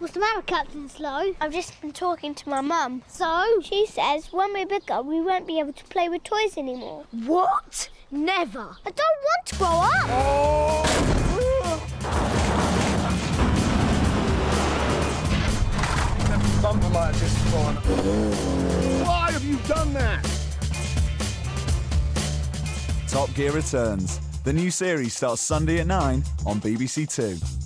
What's the matter, Captain Slow? I've just been talking to my mum. So? She says when we're bigger, we won't be able to play with toys anymore. What? Never. I don't want to grow up. Bumper might have just gone. Why have you done that? Top Gear returns. The new series starts Sunday at 9 on BBC Two.